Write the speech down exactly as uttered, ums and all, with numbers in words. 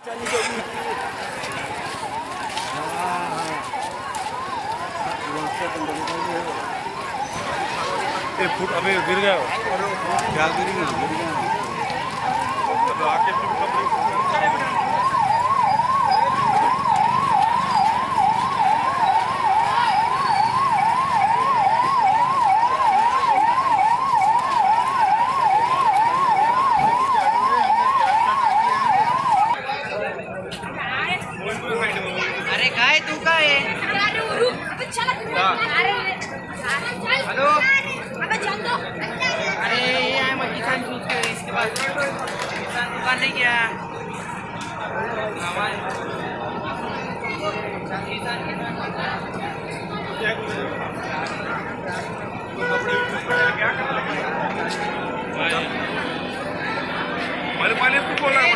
एक फुट अभी गिर गया क्या गिर गया अरे काय तू काय हेलो अरे ये है मैं किसान दूध के इसके बाद किसान दुकान नहीं गया हमारे पानी को बोला